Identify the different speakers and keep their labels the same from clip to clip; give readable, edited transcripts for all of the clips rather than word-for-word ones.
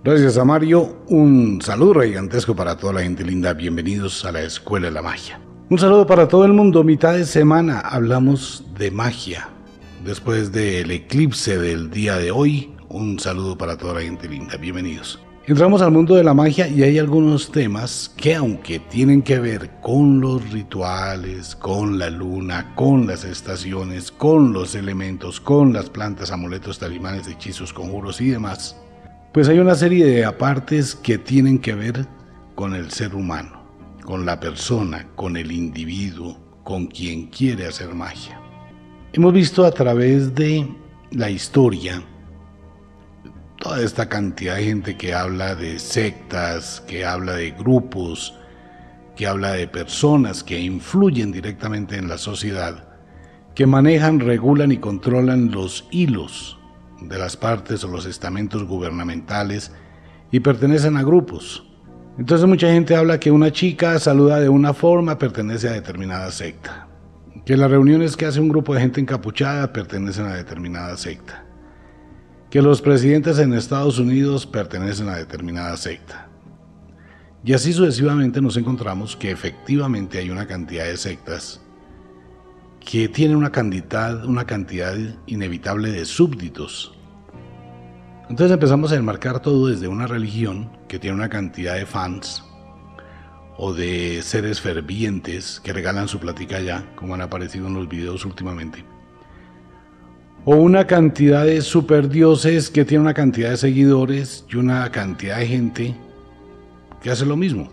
Speaker 1: Gracias a Mario, un saludo gigantesco para toda la gente linda, bienvenidos a la Escuela de la Magia. Un saludo para todo el mundo, mitad de semana hablamos de magia. Después del eclipse del día de hoy, un saludo para toda la gente linda, bienvenidos. Entramos al mundo de la magia y hay algunos temas que, aunque tienen que ver con los rituales, con la luna, con las estaciones, con los elementos, con las plantas, amuletos, talismanes, hechizos, conjuros y demás, pues hay una serie de apartes que tienen que ver con el ser humano, con la persona, con el individuo, con quien quiere hacer magia. Hemos visto a través de la historia toda esta cantidad de gente que habla de sectas, que habla de grupos, que habla de personas que influyen directamente en la sociedad, que manejan, regulan y controlan los hilos de las partes o los estamentos gubernamentales y pertenecen a grupos. Entonces mucha gente habla que una chica saluda de una forma, pertenece a determinada secta, que las reuniones que hace un grupo de gente encapuchada pertenecen a determinada secta, que los presidentes en Estados Unidos pertenecen a determinada secta. Y así sucesivamente nos encontramos que efectivamente hay una cantidad de sectas que tienen una cantidad inevitable de súbditos. Entonces empezamos a enmarcar todo desde una religión que tiene una cantidad de fans o de seres fervientes que regalan su plática allá, como han aparecido en los videos últimamente, o una cantidad de superdioses que tiene una cantidad de seguidores y una cantidad de gente que hace lo mismo.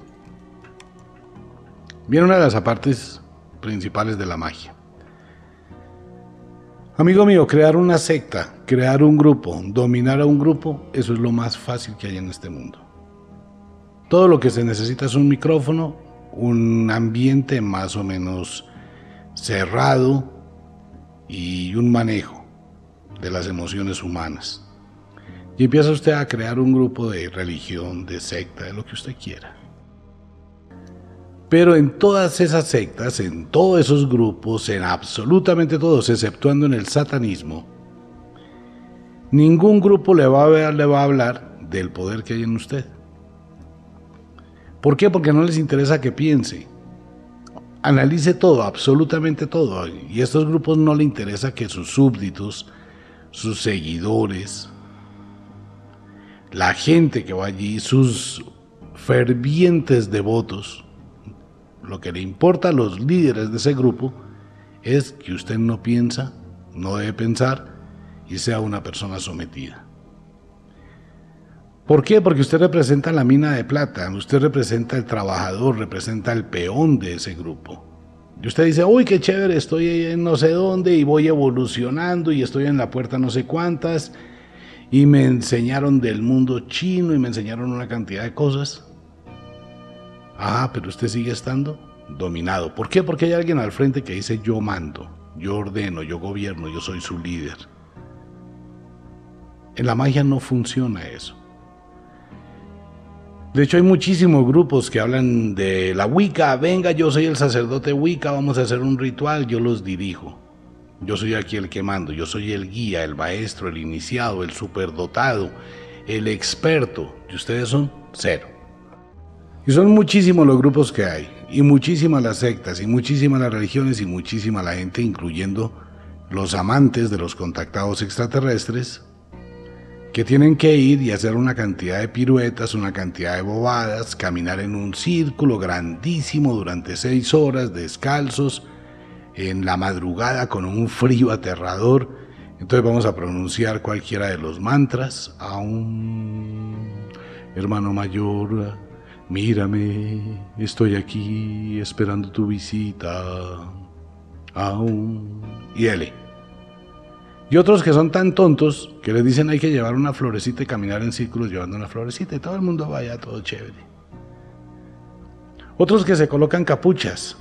Speaker 1: Viene una de las apartes principales de la magia. Amigo mío, crear una secta, crear un grupo, dominar a un grupo, eso es lo más fácil que hay en este mundo. Todo lo que se necesita es un micrófono, un ambiente más o menos cerrado y un manejo de las emociones humanas. Y empieza usted a crear un grupo de religión, de secta, de lo que usted quiera. Pero en todas esas sectas, en todos esos grupos, en absolutamente todos, exceptuando en el satanismo, ningún grupo le va a hablar del poder que hay en usted. ¿Por qué? Porque no les interesa que piense. Analice todo, absolutamente todo. Y a estos grupos no les interesa que sus súbditos, sus seguidores, la gente que va allí, sus fervientes devotos, lo que le importa a los líderes de ese grupo es que usted no piensa, no debe pensar y sea una persona sometida. ¿Por qué? Porque usted representa la mina de plata, usted representa el trabajador, representa el peón de ese grupo. Y usted dice, uy, qué chévere, estoy en no sé dónde y voy evolucionando y estoy en la puerta no sé cuántas y me enseñaron del mundo chino y me enseñaron una cantidad de cosas. Ah, pero usted sigue estando dominado. ¿Por qué? Porque hay alguien al frente que dice yo mando, yo ordeno, yo gobierno, yo soy su líder. En la magia no funciona eso. De hecho hay muchísimos grupos que hablan de la Wicca. Venga, yo soy el sacerdote Wicca, vamos a hacer un ritual, yo los dirijo. Yo soy aquí el que mando, yo soy el guía, el maestro, el iniciado, el superdotado, el experto. Y ustedes son cero. Y son muchísimos los grupos que hay, y muchísimas las sectas, y muchísimas las religiones, y muchísima la gente, incluyendo los amantes de los contactados extraterrestres, que tienen que ir y hacer una cantidad de piruetas, una cantidad de bobadas, caminar en un círculo grandísimo durante 6 horas, descalzos, en la madrugada con un frío aterrador. Entonces vamos a pronunciar cualquiera de los mantras. Aún, hermano mayor, mírame, estoy aquí esperando tu visita. Aún. Y dele. Y otros que son tan tontos que les dicen hay que llevar una florecita y caminar en círculos llevando una florecita y todo el mundo vaya, todo chévere. Otros que se colocan capuchas,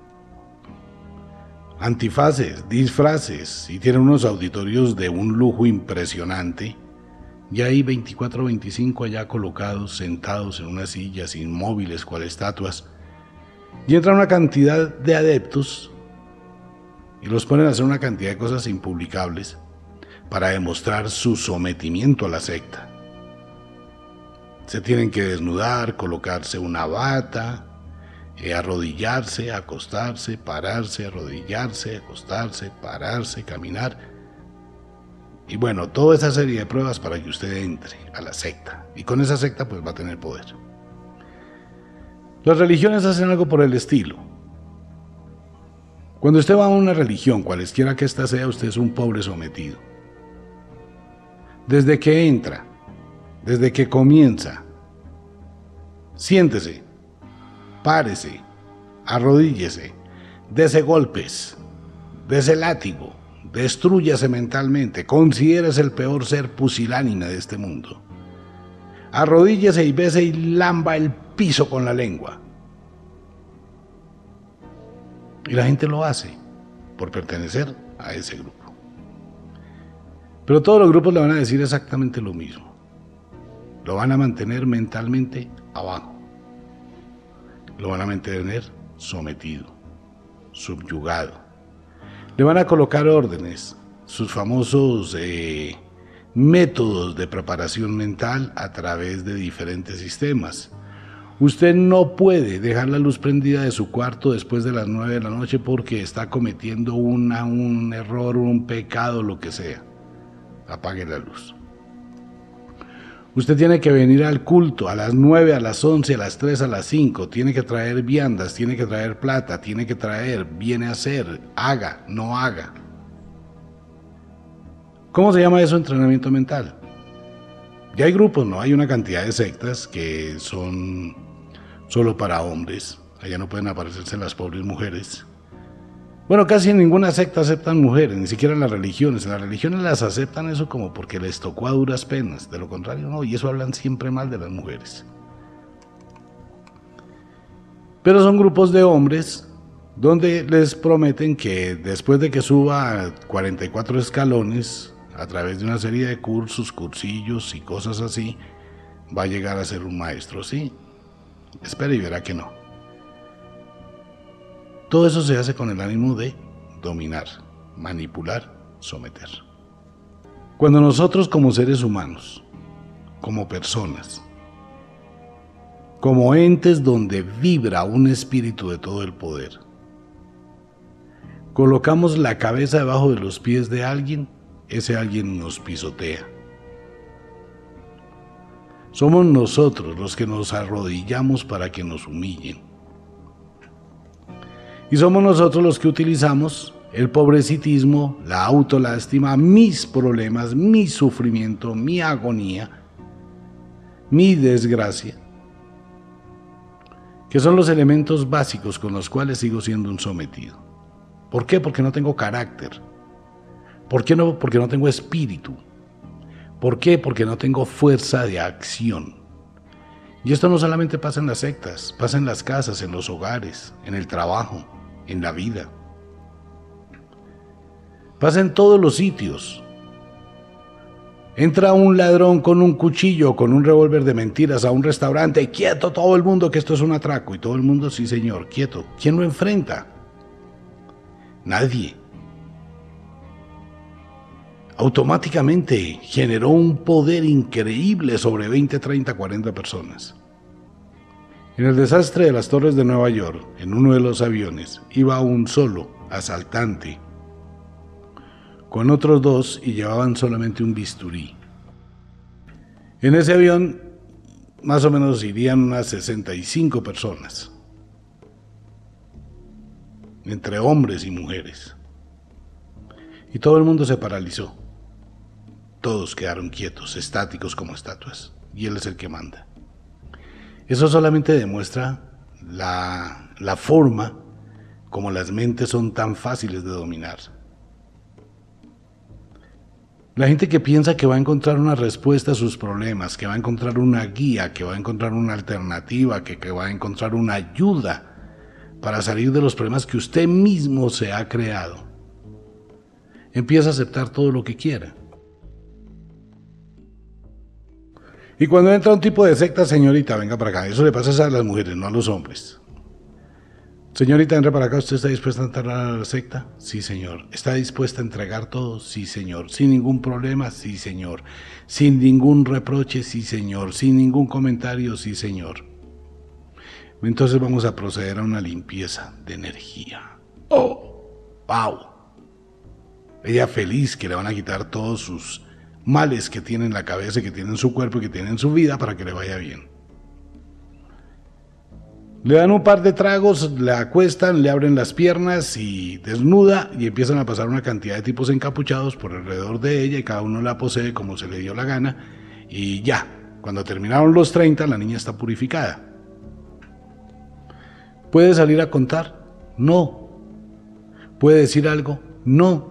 Speaker 1: antifaces, disfraces y tienen unos auditorios de un lujo impresionante. Y hay 24 o 25 allá colocados, sentados en unas sillas inmóviles cual estatuas. Y entra una cantidad de adeptos y los ponen a hacer una cantidad de cosas impublicables para demostrar su sometimiento a la secta. Se tienen que desnudar, colocarse una bata, arrodillarse, acostarse, pararse, arrodillarse, acostarse, pararse, caminar. Y bueno, toda esa serie de pruebas para que usted entre a la secta. Y con esa secta pues va a tener poder. Las religiones hacen algo por el estilo. Cuando usted va a una religión, cualesquiera que ésta sea, usted es un pobre sometido. Desde que entra, desde que comienza, siéntese, párese, arrodíllese, dese golpes, dese látigo, destrúyase mentalmente, considérese el peor ser pusilánime de este mundo. Arrodíllese y bese y lamba el piso con la lengua. Y la gente lo hace por pertenecer a ese grupo. Pero todos los grupos le van a decir exactamente lo mismo. Lo van a mantener mentalmente abajo. Lo van a mantener sometido, subyugado. Le van a colocar órdenes, sus famosos métodos de preparación mental a través de diferentes sistemas. Usted no puede dejar la luz prendida de su cuarto después de las 9 de la noche porque está cometiendo un error, un pecado, lo que sea. Apague la luz. Usted tiene que venir al culto a las 9, a las 11, a las 3, a las 5. Tiene que traer viandas, tiene que traer plata, tiene que traer, viene a hacer, haga, no haga. ¿Cómo se llama eso? Entrenamiento mental. Ya hay grupos, ¿no? Hay una cantidad de sectas que son solo para hombres. Allá no pueden aparecerse las pobres mujeres. Bueno, casi en ninguna secta aceptan mujeres, ni siquiera en las religiones. En las religiones las aceptan eso como porque les tocó a duras penas. De lo contrario, no. Y eso hablan siempre mal de las mujeres. Pero son grupos de hombres donde les prometen que después de que suba a 44 escalones, a través de una serie de cursos, cursillos y cosas así, va a llegar a ser un maestro, ¿sí? Espera y verá que no. Todo eso se hace con el ánimo de dominar, manipular, someter. Cuando nosotros como seres humanos, como personas, como entes donde vibra un espíritu de todo el poder, colocamos la cabeza debajo de los pies de alguien, ese alguien nos pisotea. Somos nosotros los que nos arrodillamos para que nos humillen. Y somos nosotros los que utilizamos el pobrecitismo, la autolástima, mis problemas, mi sufrimiento, mi agonía, mi desgracia, que son los elementos básicos con los cuales sigo siendo un sometido. ¿Por qué? Porque no tengo carácter. ¿Por qué no? Porque no tengo espíritu. ¿Por qué? Porque no tengo fuerza de acción. Y esto no solamente pasa en las sectas, pasa en las casas, en los hogares, en el trabajo, en la vida. Pasa en todos los sitios. Entra un ladrón con un cuchillo, con un revólver de mentiras a un restaurante. ¡Quieto todo el mundo que esto es un atraco! Y todo el mundo, sí señor, quieto. ¿Quién lo enfrenta? Nadie. Automáticamente generó un poder increíble sobre 20, 30, 40 personas. En el desastre de las Torres de Nueva York, en uno de los aviones, iba un solo asaltante con otros dos y llevaban solamente un bisturí. En ese avión más o menos irían unas 65 personas, entre hombres y mujeres. Y todo el mundo se paralizó. Todos quedaron quietos, estáticos como estatuas, y él es el que manda. Eso solamente demuestra la forma como las mentes son tan fáciles de dominar. La gente que piensa que va a encontrar una respuesta a sus problemas, que va a encontrar una guía, que va a encontrar una alternativa, que va a encontrar una ayuda para salir de los problemas que usted mismo se ha creado, empieza a aceptar todo lo que quiera. Y cuando entra un tipo de secta, señorita, venga para acá, eso le pasa a las mujeres, no a los hombres. Señorita, entre para acá, ¿usted está dispuesta a entrar a la secta? Sí, señor. ¿Está dispuesta a entregar todo? Sí, señor. ¿Sin ningún problema? Sí, señor. ¿Sin ningún reproche? Sí, señor. ¿Sin ningún comentario? Sí, señor. Entonces vamos a proceder a una limpieza de energía. ¡Oh! ¡Wow! Ella feliz que le van a quitar todos sus males que tiene en la cabeza, que tiene en su cuerpo y que tiene en su vida para que le vaya bien. Le dan un par de tragos, la acuestan, le abren las piernas y desnuda y empiezan a pasar una cantidad de tipos encapuchados por alrededor de ella y cada uno la posee como se le dio la gana y ya, cuando terminaron los 30 la niña está purificada. ¿Puede salir a contar? No. ¿Puede decir algo? No.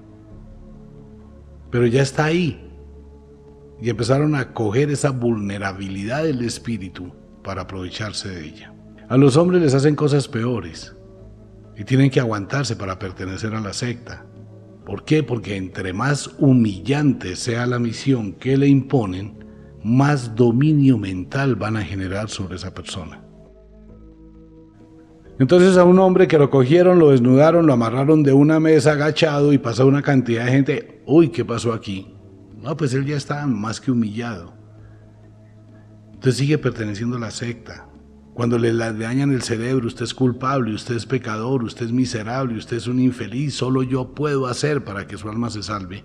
Speaker 1: Pero ya está ahí y empezaron a coger esa vulnerabilidad del espíritu para aprovecharse de ella. A los hombres les hacen cosas peores y tienen que aguantarse para pertenecer a la secta. ¿Por qué? Porque entre más humillante sea la misión que le imponen, más dominio mental van a generar sobre esa persona. Entonces a un hombre que lo cogieron, lo desnudaron, lo amarraron de una mesa agachado y pasó una cantidad de gente. Uy, ¿qué pasó aquí? No, pues él ya está más que humillado. Entonces sigue perteneciendo a la secta. Cuando le dañan el cerebro, usted es culpable, usted es pecador, usted es miserable, usted es un infeliz, solo yo puedo hacer para que su alma se salve.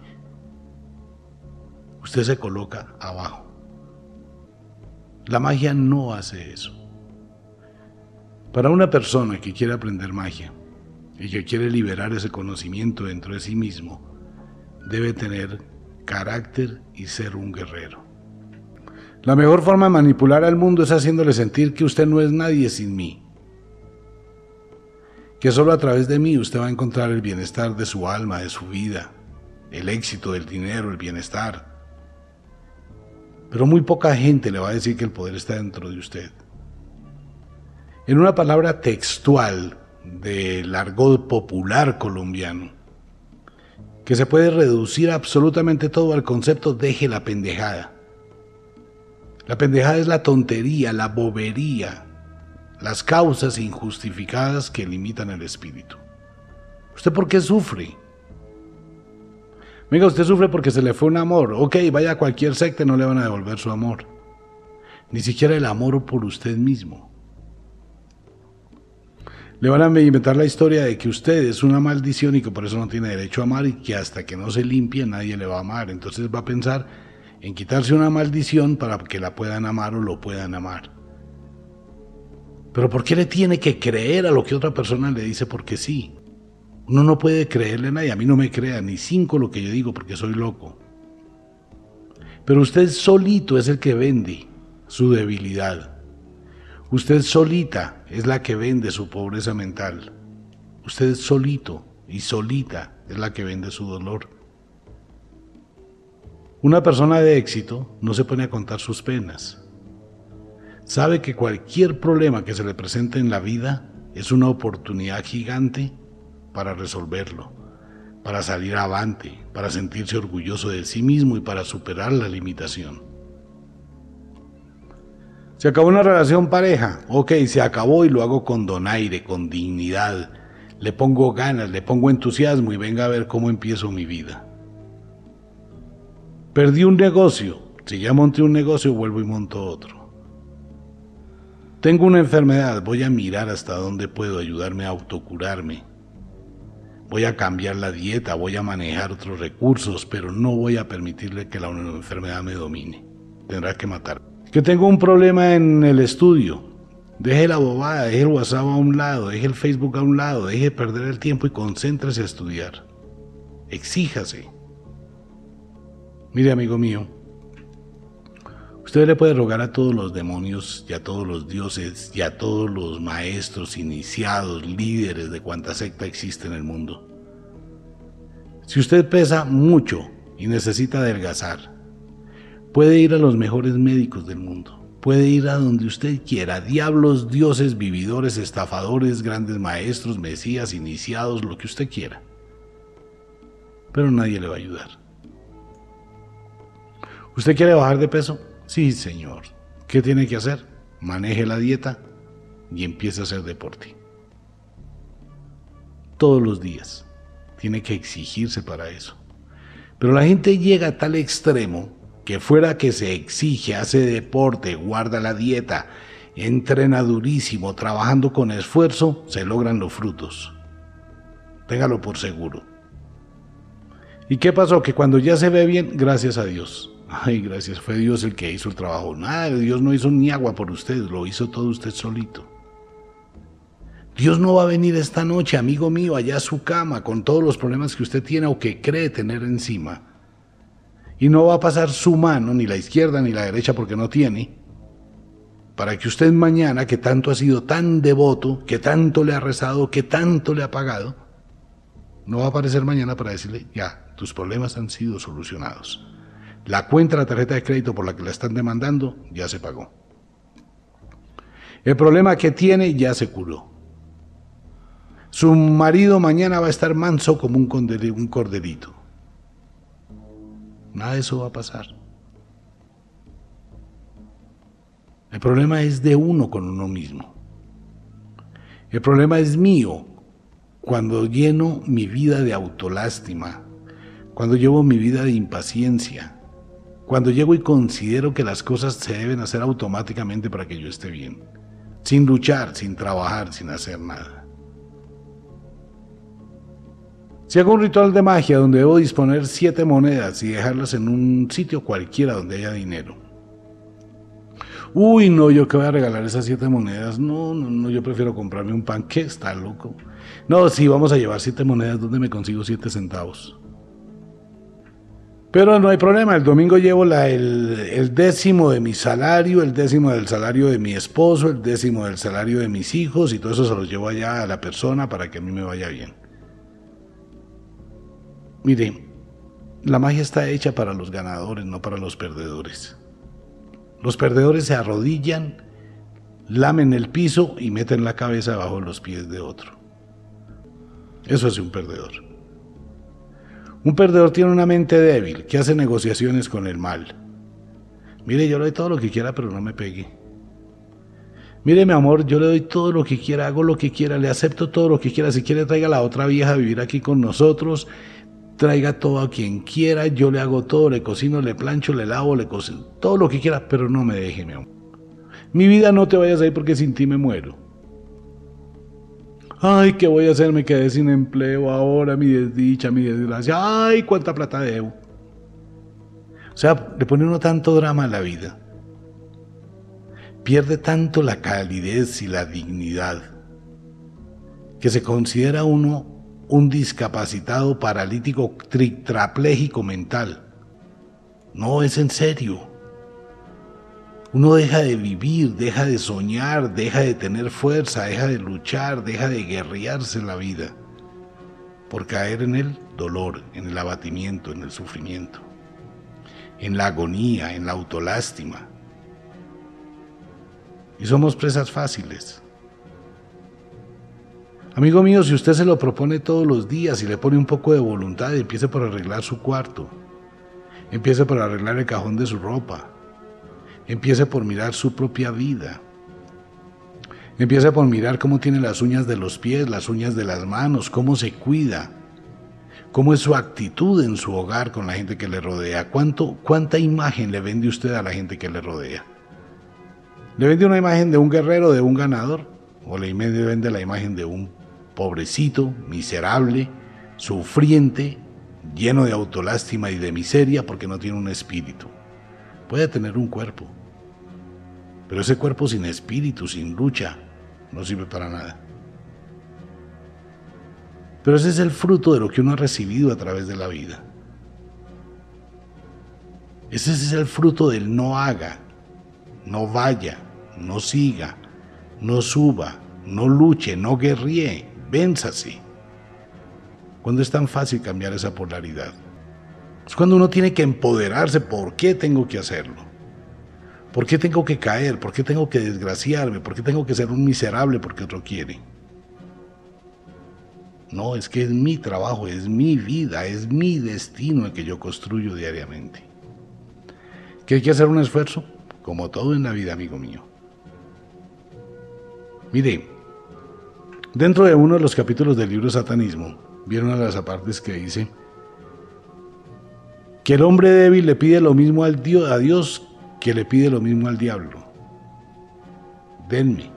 Speaker 1: Usted se coloca abajo. La magia no hace eso. Para una persona que quiere aprender magia y que quiere liberar ese conocimiento dentro de sí mismo, debe tener carácter y ser un guerrero. La mejor forma de manipular al mundo es haciéndole sentir que usted no es nadie sin mí. Que solo a través de mí usted va a encontrar el bienestar de su alma, de su vida, el éxito, el dinero, el bienestar. Pero muy poca gente le va a decir que el poder está dentro de usted. En una palabra textual del argot popular colombiano, que se puede reducir absolutamente todo al concepto deje la pendejada. La pendejada es la tontería, la bobería, las causas injustificadas que limitan el espíritu. ¿Usted por qué sufre? Venga, usted sufre porque se le fue un amor. Ok, vaya a cualquier secta y no le van a devolver su amor. Ni siquiera el amor por usted mismo. Le van a inventar la historia de que usted es una maldición y que por eso no tiene derecho a amar y que hasta que no se limpie nadie le va a amar. Entonces va a pensar en quitarse una maldición para que la puedan amar o lo puedan amar. Pero ¿por qué le tiene que creer a lo que otra persona le dice porque sí? Uno no puede creerle a nadie, a mí no me crea ni 5 lo que yo digo porque soy loco. Pero usted solito es el que vende su debilidad. Usted solita es la que vende su pobreza mental. Usted solito y solita es la que vende su dolor. Una persona de éxito no se pone a contar sus penas. Sabe que cualquier problema que se le presente en la vida es una oportunidad gigante para resolverlo, para salir avante, para sentirse orgulloso de sí mismo y para superar la limitación. Se acabó una relación pareja, ok, se acabó y lo hago con donaire, con dignidad. Le pongo ganas, le pongo entusiasmo y venga a ver cómo empiezo mi vida. Perdí un negocio, si ya monté un negocio vuelvo y monto otro. Tengo una enfermedad, voy a mirar hasta dónde puedo ayudarme a autocurarme. Voy a cambiar la dieta, voy a manejar otros recursos, pero no voy a permitirle que la enfermedad me domine. Tendrá que matar. Que tengo un problema en el estudio. Deje la bobada, deje el WhatsApp a un lado, deje el Facebook a un lado, deje de perder el tiempo y concéntrese a estudiar. Exíjase. Mire, amigo mío, usted le puede rogar a todos los demonios y a todos los dioses y a todos los maestros, iniciados, líderes de cuanta secta existe en el mundo. Si usted pesa mucho y necesita adelgazar, puede ir a los mejores médicos del mundo, puede ir a donde usted quiera, diablos, dioses, vividores, estafadores, grandes maestros, mesías, iniciados, lo que usted quiera. Pero nadie le va a ayudar. ¿Usted quiere bajar de peso? Sí, señor. ¿Qué tiene que hacer? Maneje la dieta y empiece a hacer deporte. todos los días. Tiene que exigirse para eso. Pero la gente llega a tal extremo que fuera que se exige, hace deporte, guarda la dieta, entrena durísimo, trabajando con esfuerzo, se logran los frutos. Téngalo por seguro. ¿Y qué pasó? Que cuando ya se ve bien, gracias a Dios. Ay, gracias, fue Dios el que hizo el trabajo. Nada, Dios no hizo ni agua por usted, lo hizo todo usted solito. Dios no va a venir esta noche, amigo mío, allá a su cama, con todos los problemas que usted tiene o que cree tener encima. Y no va a pasar su mano, ni la izquierda ni la derecha, porque no tiene, para que usted mañana, que tanto ha sido tan devoto, que tanto le ha rezado, que tanto le ha pagado, no va a aparecer mañana para decirle, ya, tus problemas han sido solucionados. La cuenta de la tarjeta de crédito por la que la están demandando ya se pagó. El problema que tiene ya se curó. Su marido mañana va a estar manso como un corderito. Nada de eso va a pasar. El problema es de uno con uno mismo. El problema es mío cuando lleno mi vida de autolástima, cuando llevo mi vida de impaciencia, cuando llego y considero que las cosas se deben hacer automáticamente para que yo esté bien, sin luchar, sin trabajar, sin hacer nada. Si hago un ritual de magia donde debo disponer 7 monedas y dejarlas en un sitio cualquiera donde haya dinero. Uy, no, yo que voy a regalar esas 7 monedas. No, yo prefiero comprarme un pan. ¿Qué? Está loco. No, sí, vamos a llevar 7 monedas. ¿Dónde me consigo 7 centavos? Pero no hay problema, el domingo llevo el 10º de mi salario, el 10º del salario de mi esposo, el 10º del salario de mis hijos y todo eso se los llevo allá a la persona para que a mí me vaya bien. Mire, la magia está hecha para los ganadores, no para los perdedores. Los perdedores se arrodillan, lamen el piso y meten la cabeza debajo de los pies de otro. Eso es un perdedor. Un perdedor tiene una mente débil que hace negociaciones con el mal. Mire, yo le doy todo lo que quiera, pero no me pegue. Mire, mi amor, yo le doy todo lo que quiera, hago lo que quiera, le acepto todo lo que quiera. Si quiere, traiga a la otra vieja a vivir aquí con nosotros. Traiga todo a quien quiera, yo le hago todo, le cocino, le plancho, le lavo, le cocino, todo lo que quiera, pero no me deje, mi amor. Mi vida no te vayas a ir porque sin ti me muero. Ay, ¿qué voy a hacer? Me quedé sin empleo ahora, mi desdicha, mi desgracia. Ay, cuánta plata debo. O sea, le pone uno tanto drama a la vida. Pierde tanto la calidez y la dignidad que se considera uno un discapacitado paralítico tetrapléjico mental. No, es en serio. Uno deja de vivir, deja de soñar, deja de tener fuerza, deja de luchar, deja de guerrearse en la vida por caer en el dolor, en el abatimiento, en el sufrimiento, en la agonía, en la autolástima. Y somos presas fáciles. Amigo mío, si usted se lo propone todos los días y le pone un poco de voluntad, empiece por arreglar su cuarto, empiece por arreglar el cajón de su ropa, empiece por mirar su propia vida, empiece por mirar cómo tiene las uñas de los pies, las uñas de las manos, cómo se cuida, cómo es su actitud en su hogar con la gente que le rodea, cuánta imagen le vende usted a la gente que le rodea. ¿Le vende una imagen de un guerrero, de un ganador? ¿O le vende la imagen de un pobrecito, miserable, sufriente, lleno de autolástima y de miseria porque no tiene un espíritu? Puede tener un cuerpo, pero ese cuerpo sin espíritu, sin lucha, no sirve para nada. Pero ese es el fruto de lo que uno ha recibido a través de la vida. Ese es el fruto del no haga, no vaya, no siga, no suba, no luche, no guerríe, vénzase. Cuando es tan fácil cambiar esa polaridad. Es cuando uno tiene que empoderarse. ¿Por qué tengo que hacerlo? ¿Por qué tengo que caer? ¿Por qué tengo que desgraciarme? ¿Por qué tengo que ser un miserable porque otro quiere? No, es que es mi trabajo, es mi vida, es mi destino el que yo construyo diariamente. ¿Que hay que hacer un esfuerzo? Como todo en la vida, amigo mío. Mire, Dentro de uno de los capítulos del libro Satanismo, vieron a las partes que dice que el hombre débil le pide lo mismo a Dios que le pide lo mismo al diablo. Denme.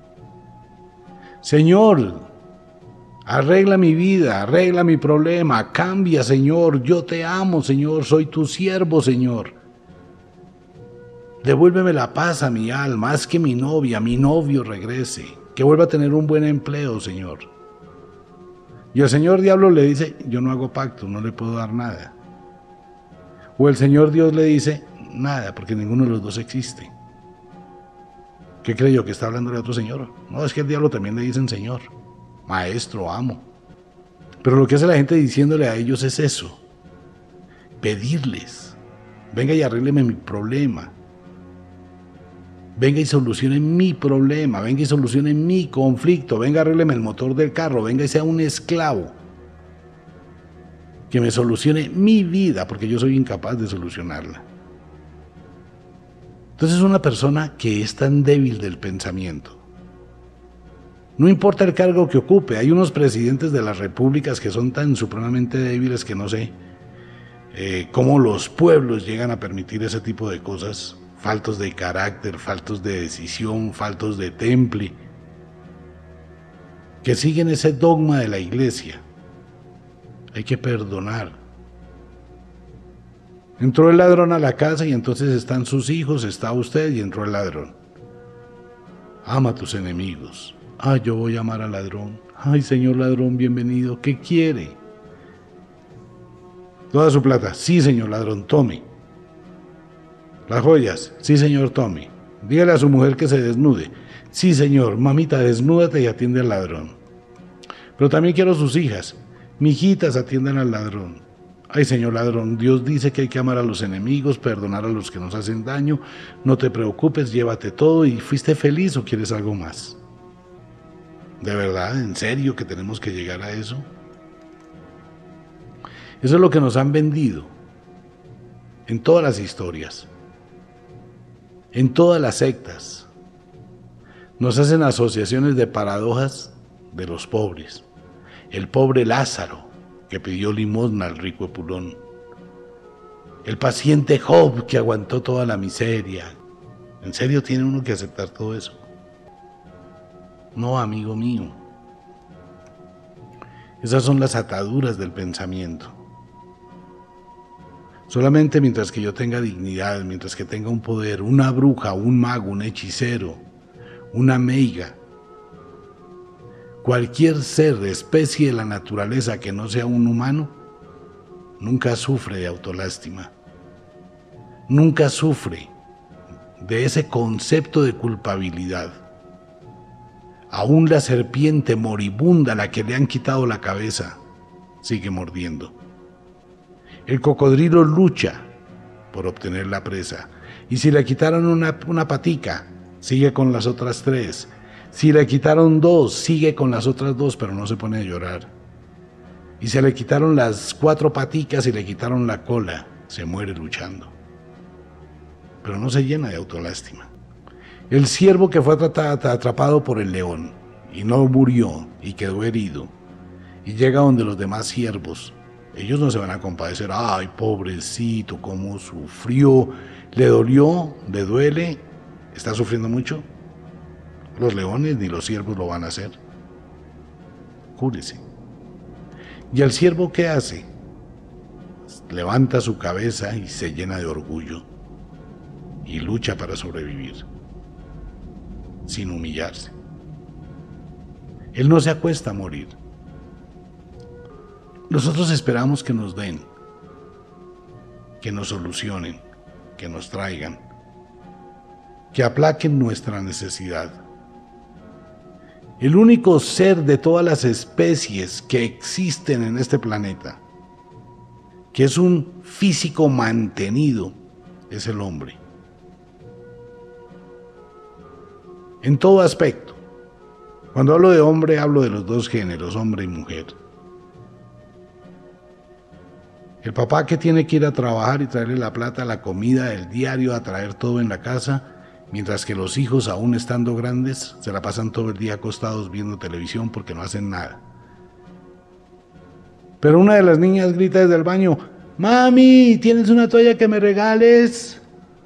Speaker 1: Señor, arregla mi vida, arregla mi problema, cambia, Señor, yo te amo, Señor, soy tu siervo, Señor. Devuélveme la paz a mi alma, haz que mi novio regrese, que vuelva a tener un buen empleo, Señor. Y el señor diablo le dice, yo no hago pacto, no le puedo dar nada. O el señor Dios le dice, nada, porque ninguno de los dos existe. ¿Qué creyó? ¿Que está hablando de otro señor? No, es que el diablo también le dicen señor, maestro, amo. Pero lo que hace la gente diciéndole a ellos es eso, pedirles, venga y arrégleme mi problema. Venga y solucione mi problema, venga y solucione mi conflicto, venga, arrégleme el motor del carro, venga y sea un esclavo. Que me solucione mi vida, porque yo soy incapaz de solucionarla. Entonces es una persona que es tan débil del pensamiento. No importa el cargo que ocupe, hay unos presidentes de las repúblicas que son tan supremamente débiles que no sé cómo los pueblos llegan a permitir ese tipo de cosas. Faltos de carácter, faltos de decisión, faltos de temple, que siguen ese dogma de la iglesia. Hay que perdonar. Entró el ladrón a la casa y entonces están sus hijos, está usted y entró el ladrón. Ama a tus enemigos. Ay, yo voy a amar al ladrón. Ay, señor ladrón, bienvenido. ¿Qué quiere? Toda su plata. Sí, señor ladrón, tome. Las joyas, sí señor, tome. Dígale a su mujer que se desnude. Sí señor, mamita, desnúdate y atiende al ladrón. Pero también quiero sus hijas. Mijitas, atiendan al ladrón. Ay señor ladrón, Dios dice que hay que amar a los enemigos, perdonar a los que nos hacen daño. No te preocupes, llévate todo. ¿Y fuiste feliz o quieres algo más? ¿De verdad? ¿En serio que tenemos que llegar a eso? Eso es lo que nos han vendido en todas las historias. En todas las sectas nos hacen asociaciones de paradojas de los pobres. El pobre Lázaro que pidió limosna al rico Epulón. El paciente Job que aguantó toda la miseria. ¿En serio tiene uno que aceptar todo eso? No, amigo mío. Esas son las ataduras del pensamiento. Solamente mientras que yo tenga dignidad, mientras que tenga un poder, una bruja, un mago, un hechicero, una meiga, cualquier ser, especie de la naturaleza que no sea un humano, nunca sufre de autolástima, nunca sufre de ese concepto de culpabilidad. Aún la serpiente moribunda a la que le han quitado la cabeza sigue mordiendo. El cocodrilo lucha por obtener la presa, y si le quitaron una patica, sigue con las otras 3. Si le quitaron 2, sigue con las otras 2, pero no se pone a llorar. Y se le quitaron las 4 paticas y le quitaron la cola, se muere luchando. Pero no se llena de autolástima. El ciervo que fue atrapado por el león y no murió y quedó herido, y llega donde los demás ciervos, ellos no se van a compadecer. Ay, pobrecito, cómo sufrió, le dolió, le duele, está sufriendo mucho. Los leones ni los ciervos lo van a hacer. Cúrese. ¿Y el ciervo qué hace? Levanta su cabeza y se llena de orgullo y lucha para sobrevivir, sin humillarse. Él no se acuesta a morir. Nosotros esperamos que nos den, que nos solucionen, que nos traigan, que aplaquen nuestra necesidad. El único ser de todas las especies que existen en este planeta, que es un físico mantenido, es el hombre. En todo aspecto. Cuando hablo de hombre, hablo de los dos géneros, hombre y mujer. El papá que tiene que ir a trabajar y traerle la plata, la comida, el diario, a traer todo en la casa, Mientras que los hijos, aún estando grandes, se la pasan todo el día acostados viendo televisión porque no hacen nada. Pero una de las niñas grita desde el baño: ¡Mami, ¿tienes una toalla que me regales?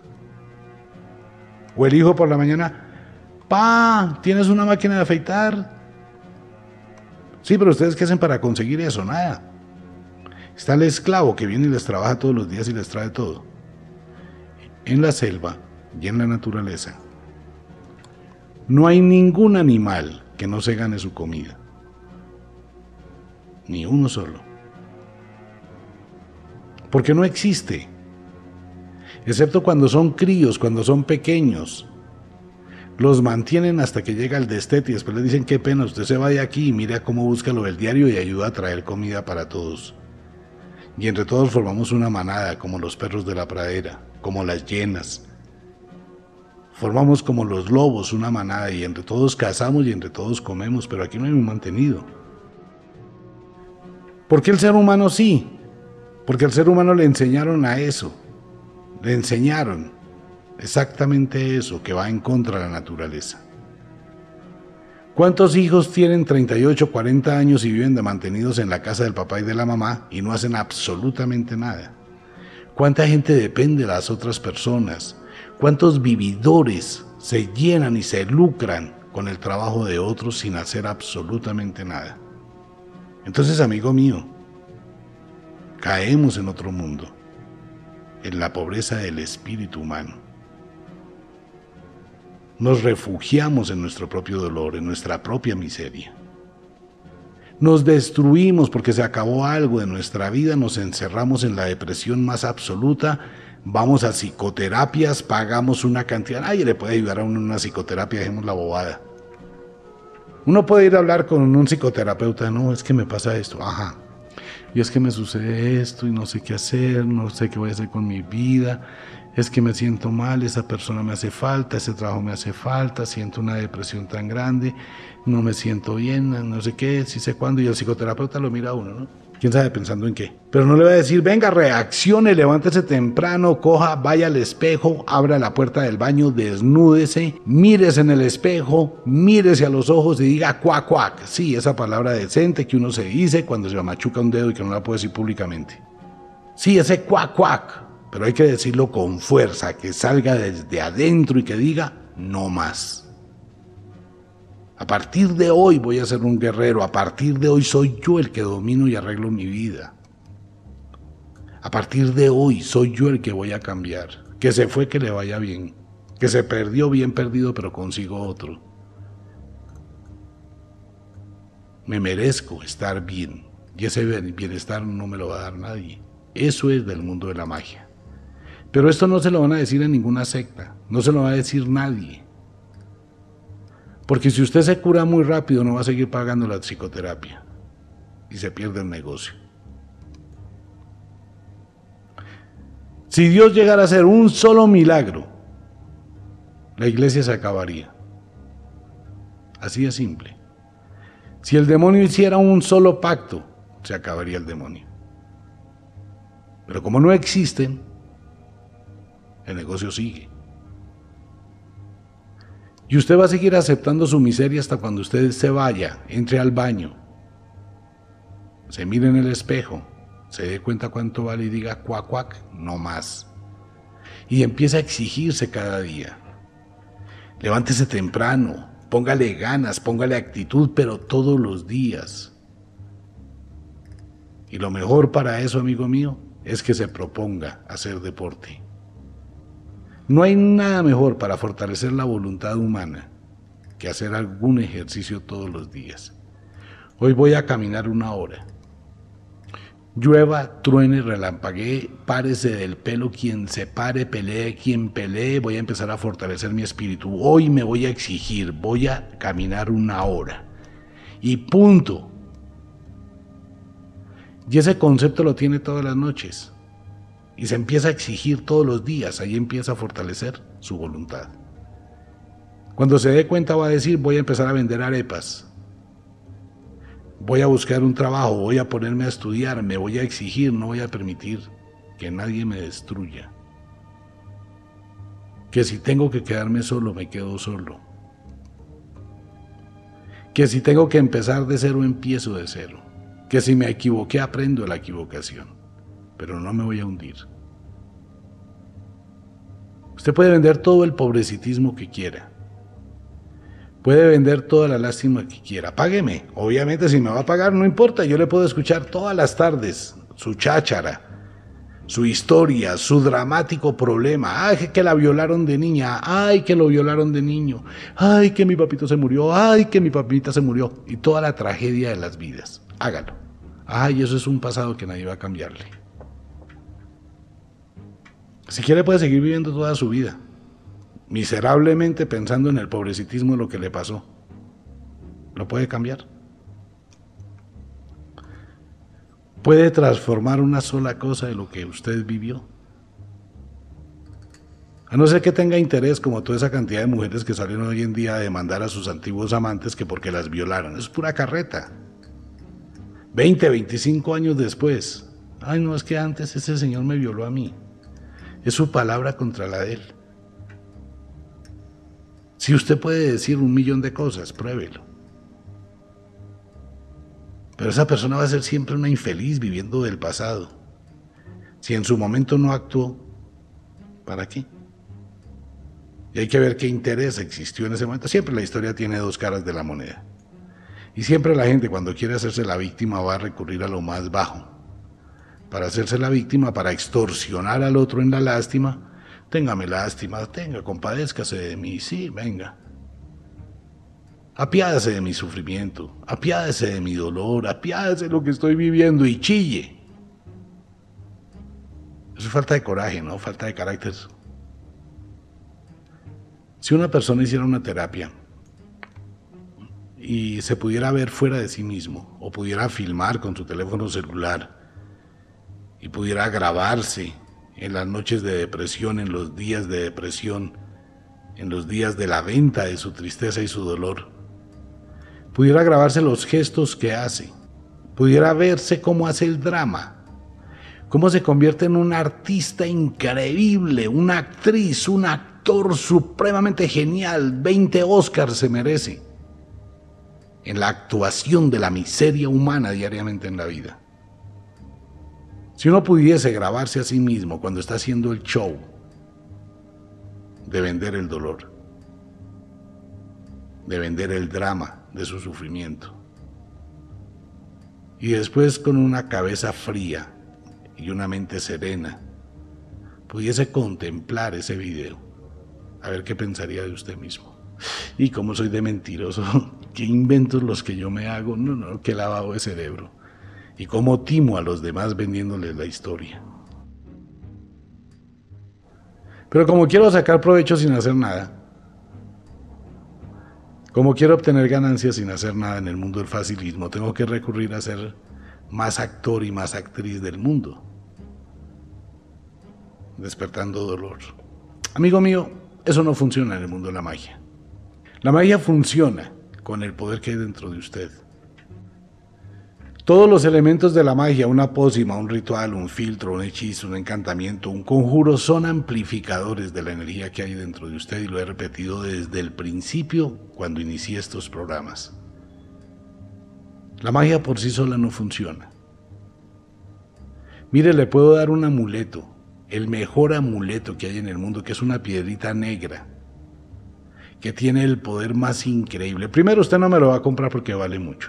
Speaker 1: O el hijo por la mañana: ¡Pa, ¿tienes una máquina de afeitar? Sí, pero ¿ustedes qué hacen para conseguir eso? Nada. Está el esclavo que viene y les trabaja todos los días y les trae todo. En la selva y en la naturaleza no hay ningún animal que no se gane su comida. Ni uno solo. Porque no existe. Excepto cuando son críos, cuando son pequeños. Los mantienen hasta que llega el destete y después les dicen: qué pena, usted se va de aquí y mira cómo busca lo del diario y ayuda a traer comida para todos. Y entre todos formamos una manada, como los perros de la pradera, como las hienas. Formamos como los lobos una manada y entre todos cazamos y entre todos comemos, pero aquí no hay un mantenido. ¿Por qué el ser humano sí? Porque al ser humano le enseñaron a eso. Le enseñaron exactamente eso, que va en contra de la naturaleza. ¿Cuántos hijos tienen 38, 40 años y viven de mantenidos en la casa del papá y de la mamá y no hacen absolutamente nada? ¿Cuánta gente depende de las otras personas? ¿Cuántos vividores se llenan y se lucran con el trabajo de otros sin hacer absolutamente nada? Entonces, amigo mío, caemos en otro mundo, en la pobreza del espíritu humano. Nos refugiamos en nuestro propio dolor, en nuestra propia miseria. Nos destruimos porque se acabó algo de nuestra vida, nos encerramos en la depresión más absoluta, vamos a psicoterapias, pagamos una cantidad. Nadie le puede ayudar a uno en una psicoterapia, dejemos la bobada. Uno puede ir a hablar con un psicoterapeuta: no, es que me pasa esto, ajá. Y es que me sucede esto y no sé qué hacer, no sé qué voy a hacer con mi vida, es que me siento mal, esa persona me hace falta, ese trabajo me hace falta, siento una depresión tan grande, no me siento bien, no sé qué, sí sé cuándo, y el psicoterapeuta lo mira a uno, ¿no? ¿Quién sabe pensando en qué? Pero no le va a decir: venga, reaccione, levántese temprano, coja, vaya al espejo, abra la puerta del baño, desnúdese, mírese en el espejo, mírese a los ojos y diga cuac, cuac. Sí, esa palabra decente que uno se dice cuando se machuca un dedo y que no la puede decir públicamente. Sí, ese cuac, cuac, pero hay que decirlo con fuerza, que salga desde adentro y que diga: no más. A partir de hoy voy a ser un guerrero, a partir de hoy soy yo el que domino y arreglo mi vida. A partir de hoy soy yo el que voy a cambiar. Que se fue, que le vaya bien. Que se perdió, bien perdido, pero consigo otro. Me merezco estar bien, y ese bienestar no me lo va a dar nadie. Eso es del mundo de la magia. Pero esto no se lo van a decir en ninguna secta, no se lo va a decir nadie. Porque si usted se cura muy rápido, no va a seguir pagando la psicoterapia y se pierde el negocio. Si Dios llegara a hacer un solo milagro, la iglesia se acabaría. Así de simple. Si el demonio hiciera un solo pacto, se acabaría el demonio. Pero como no existen, el negocio sigue. Y usted va a seguir aceptando su miseria hasta cuando usted se vaya, entre al baño, se mire en el espejo, se dé cuenta cuánto vale y diga cuac, cuac, no más. Y empieza a exigirse cada día. Levántese temprano, póngale ganas, póngale actitud, pero todos los días. Y lo mejor para eso, amigo mío, es que se proponga hacer deporte. No hay nada mejor para fortalecer la voluntad humana que hacer algún ejercicio todos los días. Hoy voy a caminar 1 hora. Llueva, truene, relampaguee, párese del pelo quien se pare, pelee quien pelee, voy a empezar a fortalecer mi espíritu. Hoy me voy a exigir, voy a caminar 1 hora. Y punto. Y ese concepto lo tiene todas las noches. Y se empieza a exigir todos los días, ahí empieza a fortalecer su voluntad. Cuando se dé cuenta va a decir: voy a empezar a vender arepas, voy a buscar un trabajo, voy a ponerme a estudiar, me voy a exigir, no voy a permitir que nadie me destruya, que si tengo que quedarme solo, me quedo solo, que si tengo que empezar de cero, empiezo de cero, que si me equivoqué, aprendo de la equivocación, pero no me voy a hundir. Usted puede vender todo el pobrecitismo que quiera, puede vender toda la lástima que quiera, págueme, obviamente si me va a pagar no importa, yo le puedo escuchar todas las tardes su cháchara, su historia, su dramático problema. Ay, que la violaron de niña, ay, que lo violaron de niño, ay, que mi papito se murió, ay, que mi papita se murió, y toda la tragedia de las vidas. Hágalo. Ay, eso es un pasado que nadie va a cambiarle. Si quiere puede seguir viviendo toda su vida, miserablemente pensando en el pobrecitismo de lo que le pasó. ¿Lo puede cambiar? ¿Puede transformar una sola cosa de lo que usted vivió? A no ser que tenga interés, como toda esa cantidad de mujeres que salen hoy en día a demandar a sus antiguos amantes que porque las violaron. Eso es pura carreta. 20, 25 años después. Ay, no, es que antes ese señor me violó a mí. Es su palabra contra la de él. Si usted puede decir 1.000.000 de cosas, pruébelo. Pero esa persona va a ser siempre una infeliz viviendo del pasado. Si en su momento no actuó, ¿para qué? Y hay que ver qué interés existió en ese momento. Siempre la historia tiene dos caras de la moneda. Y siempre la gente cuando quiere hacerse la víctima va a recurrir a lo más bajo. Para hacerse la víctima, para extorsionar al otro en la lástima. Téngame lástima, compadézcase de mí, sí, venga. Apiádese de mi sufrimiento, apiádese de mi dolor, apiádese de lo que estoy viviendo y chille. Eso es falta de coraje, ¿no? Falta de carácter. Si una persona hiciera una terapia y se pudiera ver fuera de sí mismo, o pudiera filmar con su teléfono celular, y pudiera grabarse en las noches de depresión, en los días de depresión, en los días de la venta de su tristeza y su dolor, pudiera grabarse los gestos que hace, pudiera verse cómo hace el drama, cómo se convierte en un artista increíble, una actriz, un actor supremamente genial, 20 Oscars se merece, en la actuación de la miseria humana diariamente en la vida. Si uno pudiese grabarse a sí mismo cuando está haciendo el show de vender el dolor, de vender el drama de su sufrimiento, y después con una cabeza fría y una mente serena pudiese contemplar ese video, a ver qué pensaría de usted mismo. Y cómo soy de mentiroso, qué inventos los que yo me hago, no, qué lavado de cerebro, y cómo timo a los demás vendiéndoles la historia. Pero como quiero sacar provecho sin hacer nada, como quiero obtener ganancias sin hacer nada en el mundo del facilismo, tengo que recurrir a ser más actor y más actriz del mundo, despertando dolor. Amigo mío, eso no funciona en el mundo de la magia. La magia funciona con el poder que hay dentro de usted. Todos los elementos de la magia, una pócima, un ritual, un filtro, un hechizo, un encantamiento, un conjuro, son amplificadores de la energía que hay dentro de usted, y lo he repetido desde el principio cuando inicié estos programas. La magia por sí sola no funciona. Mire, le puedo dar un amuleto, el mejor amuleto que hay en el mundo, que es una piedrita negra, que tiene el poder más increíble. Primero, usted no me lo va a comprar porque vale mucho.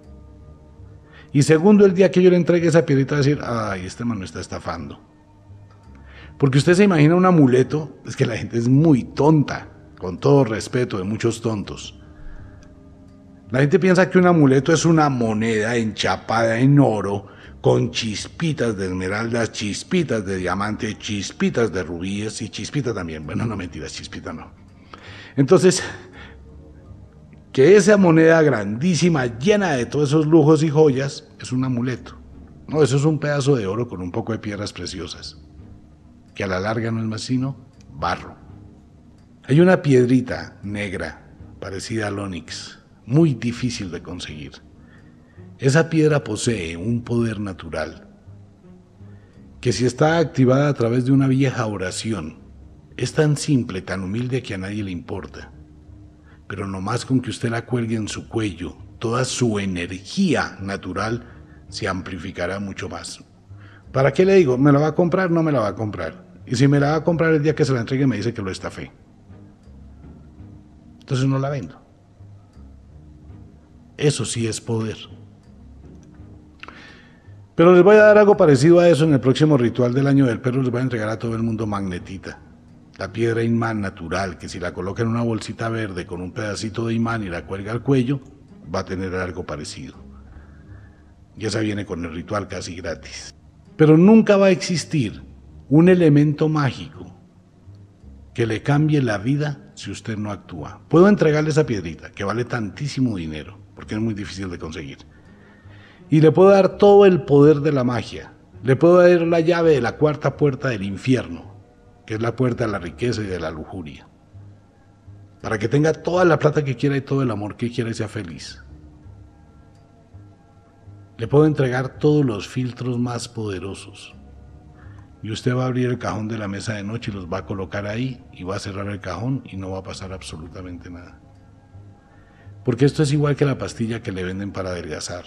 Speaker 1: Y segundo, el día que yo le entregue esa piedrita, va a decir, ay, este man me está estafando. Porque usted se imagina un amuleto, es que la gente es muy tonta, con todo respeto de muchos tontos. La gente piensa que un amuleto es una moneda enchapada en oro, con chispitas de esmeraldas, chispitas de diamante, chispitas de rubíes y chispitas también. Bueno, no mentiras, chispita no. Entonces, que esa moneda grandísima, llena de todos esos lujos y joyas, es un amuleto. No, eso es un pedazo de oro con un poco de piedras preciosas, que a la larga no es más sino barro. Hay una piedrita negra, parecida al ónix, muy difícil de conseguir. Esa piedra posee un poder natural, que si está activada a través de una vieja oración, Es tan simple, tan humilde que a nadie le importa. Pero nomás con que usted la cuelgue en su cuello, toda su energía natural se amplificará mucho más. ¿Para qué le digo? ¿Me la va a comprar? No me la va a comprar. Y si me la va a comprar el día que se la entregue me dice que lo estafé. Entonces no la vendo. Eso sí es poder. Pero les voy a dar algo parecido a eso en el próximo ritual del año del perro. Les voy a entregar a todo el mundo magnetita. La piedra imán natural, que si la coloca en una bolsita verde con un pedacito de imán y la cuelga al cuello, va a tener algo parecido. Y esa viene con el ritual casi gratis. Pero nunca va a existir un elemento mágico que le cambie la vida si usted no actúa. Puedo entregarle esa piedrita, que vale tantísimo dinero, porque es muy difícil de conseguir. Y le puedo dar todo el poder de la magia. Le puedo dar la llave de la cuarta puerta del infierno, que es la puerta de la riqueza y de la lujuria, para que tenga toda la plata que quiera y todo el amor que quiera y sea feliz. Le puedo entregar todos los filtros más poderosos. Y usted va a abrir el cajón de la mesa de noche y los va a colocar ahí y va a cerrar el cajón y no va a pasar absolutamente nada. Porque esto es igual que la pastilla que le venden para adelgazar.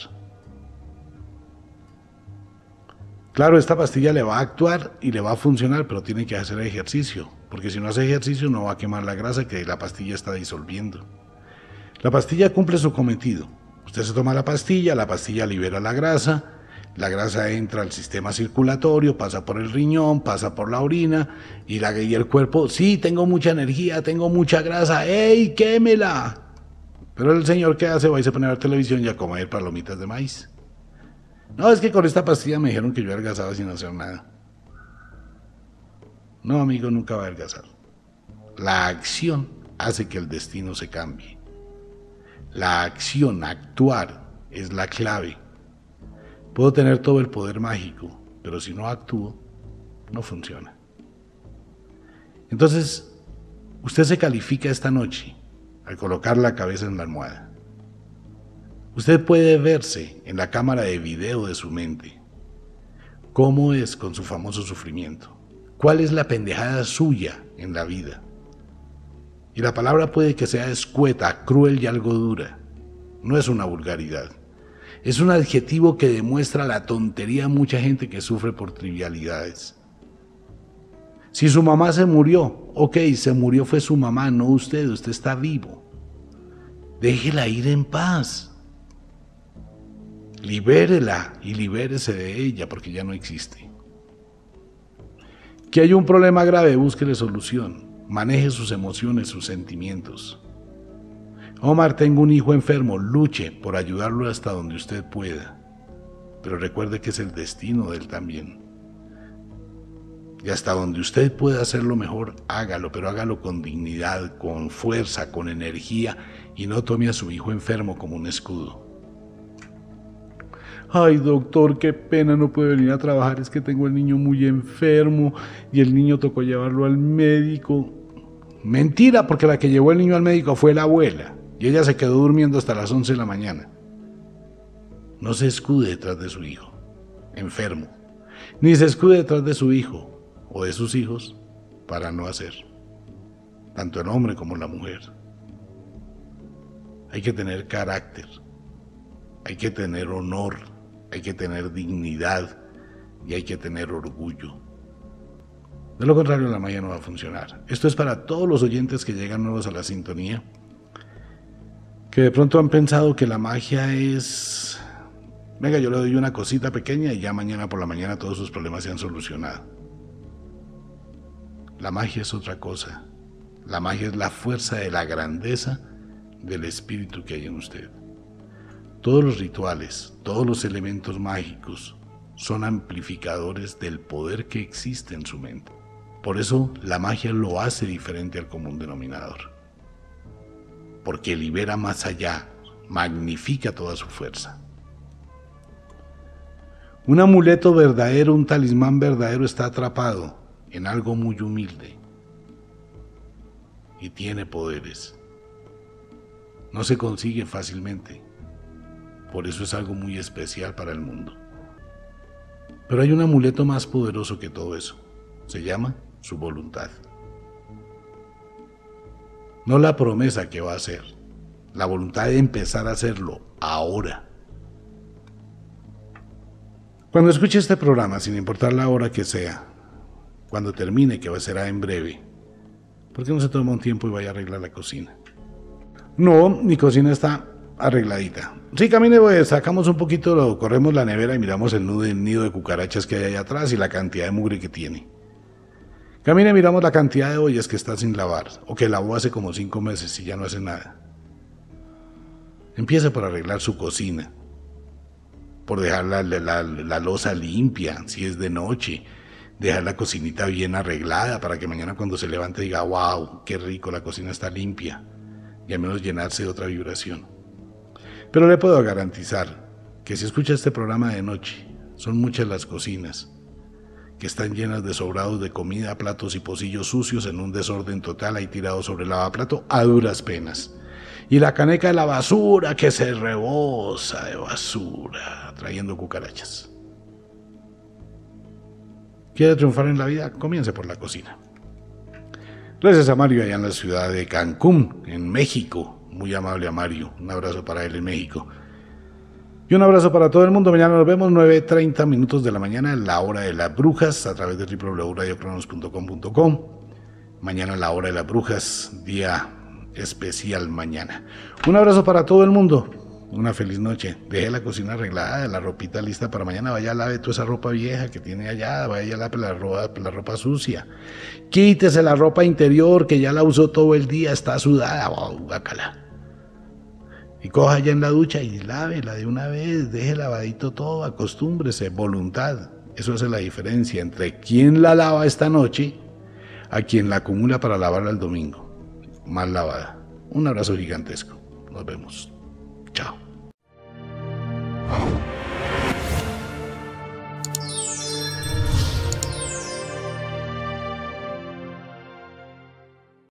Speaker 1: Claro, esta pastilla le va a actuar y le va a funcionar, pero tiene que hacer ejercicio, porque si no hace ejercicio no va a quemar la grasa que la pastilla está disolviendo. La pastilla cumple su cometido. Usted se toma la pastilla libera la grasa entra al sistema circulatorio, pasa por el riñón, pasa por la orina y el cuerpo, sí, tengo mucha energía, tengo mucha grasa, ¡ey, quémela! Pero el señor, ¿qué hace? Va y se pone a ver televisión y a comer palomitas de maíz. No, es que con esta pastilla me dijeron que yo adelgazaba sin hacer nada. No, amigo, nunca va a adelgazar. La acción hace que el destino se cambie. La acción, actuar, es la clave. Puedo tener todo el poder mágico, pero si no actúo, no funciona. Entonces, usted se califica esta noche al colocar la cabeza en la almohada. Usted puede verse en la cámara de video de su mente. ¿Cómo es con su famoso sufrimiento? ¿Cuál es la pendejada suya en la vida? Y la palabra puede que sea escueta, cruel y algo dura. No es una vulgaridad. Es un adjetivo que demuestra la tontería a mucha gente que sufre por trivialidades. Si su mamá se murió, ok, se murió fue su mamá, no usted está vivo. Déjela ir en paz. Libérela y libérese de ella porque ya no existe. Que hay un problema grave, búsquele solución. Maneje sus emociones, sus sentimientos. Omar, tengo un hijo enfermo, luche por ayudarlo hasta donde usted pueda. Pero recuerde que es el destino de él también. Y hasta donde usted pueda hacerlo mejor, hágalo, pero hágalo con dignidad, con fuerza, con energía, y no tome a su hijo enfermo como un escudo. Ay, doctor, qué pena, no puedo venir a trabajar, es que tengo el niño muy enfermo y el niño tocó llevarlo al médico. Mentira, porque la que llevó el niño al médico fue la abuela y ella se quedó durmiendo hasta las 11 de la mañana. No se escude detrás de su hijo, enfermo, ni se escude detrás de su hijo o de sus hijos para no hacer, tanto el hombre como la mujer. Hay que tener carácter, hay que tener honor, hay que tener dignidad y hay que tener orgullo. De lo contrario, la magia no va a funcionar. Esto es para todos los oyentes que llegan nuevos a la sintonía, que de pronto han pensado que la magia es... Venga, yo le doy una cosita pequeña y ya mañana por la mañana todos sus problemas se han solucionado. La magia es otra cosa. La magia es la fuerza de la grandeza del espíritu que hay en usted. Todos los rituales, todos los elementos mágicos son amplificadores del poder que existe en su mente. Por eso la magia lo hace diferente al común denominador. Porque libera más allá, magnifica toda su fuerza. Un amuleto verdadero, un talismán verdadero está atrapado en algo muy humilde y tiene poderes. No se consigue fácilmente. Por eso es algo muy especial para el mundo. Pero hay un amuleto más poderoso que todo eso. Se llama su voluntad. no la promesa que va a hacer, la voluntad de empezar a hacerlo ahora. Cuando escuche este programa, sin importar la hora que sea, cuando termine, que será en breve, ¿por qué no se toma un tiempo y vaya a arreglar la cocina? No, mi cocina está arregladita. Sí, camine, pues, sacamos un poquito, corremos la nevera y miramos el nido de cucarachas que hay allá atrás y la cantidad de mugre que tiene. Camine, miramos la cantidad de ollas que está sin lavar, o que lavó hace como 5 meses y ya no hace nada. Empiece por arreglar su cocina, por dejar la loza limpia, si es de noche, dejar la cocinita bien arreglada para que mañana cuando se levante diga, wow, qué rico, la cocina está limpia, y al menos llenarse de otra vibración. Pero le puedo garantizar que si escucha este programa de noche, son muchas las cocinas que están llenas de sobrados de comida, platos y pocillos sucios en un desorden total ahí tirados sobre el lavaplato a duras penas. Y la caneca de la basura que se rebosa de basura, trayendo cucarachas. ¿Quiere triunfar en la vida? Comience por la cocina. Gracias a Mario allá en la ciudad de Cancún, en México. Muy amable a Mario. Un abrazo para él en México. Y un abrazo para todo el mundo. Mañana nos vemos 9:30 minutos de la mañana, la hora de las brujas, a través de www.radiocronos.com.co. Mañana la hora de las brujas, día especial mañana. Un abrazo para todo el mundo. Una feliz noche. Deje la cocina arreglada, la ropita lista para mañana. Vaya a lave toda esa ropa vieja que tiene allá. Vaya a lave la ropa sucia. Quítese la ropa interior que ya la usó todo el día. Está sudada. Wow, guácala. Y coja ya en la ducha y lávela de una vez. Deje lavadito todo. Acostúmbrese. Voluntad. Eso hace la diferencia entre quien la lava esta noche a quien la acumula para lavarla el domingo. Mal lavada. Un abrazo gigantesco. Nos vemos. Chao.